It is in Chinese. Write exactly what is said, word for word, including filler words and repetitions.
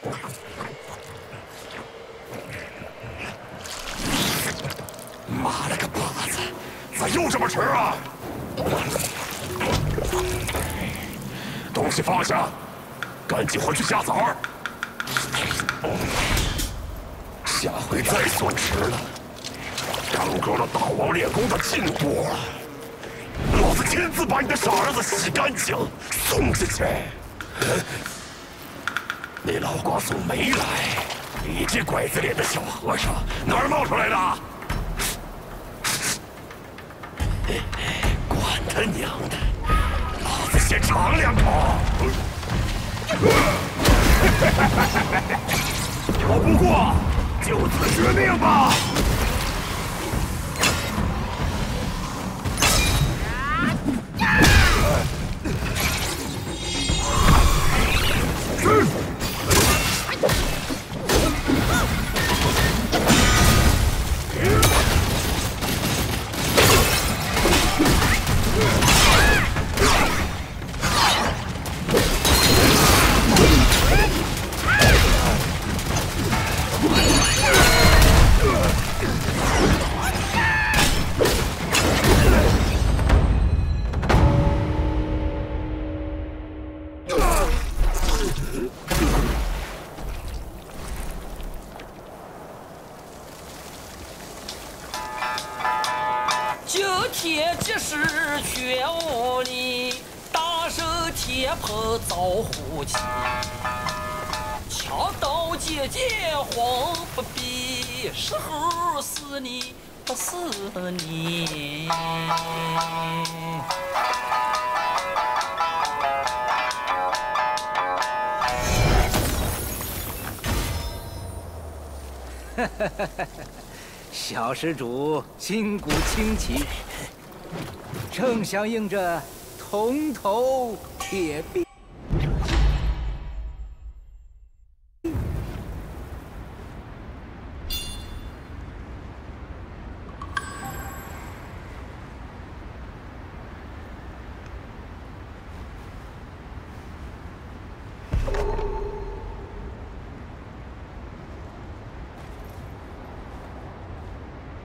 妈了个巴子，咋又这么迟啊？东西放下，赶紧回去下崽儿。下回再说迟了，耽搁了大王练功的进度，老子亲自把你的傻儿子洗干净，送下去。你老瓜送没来，你这拐子脸的小和尚哪儿冒出来的？管他娘的，老子先尝两口。我不过，就此绝命吧。去！ 九天即时全无力，大手天蓬遭虎欺。枪刀剑剑慌不必，时候是你不是你。 哈哈哈哈！小施主筋骨清奇，正响应着铜头铁臂。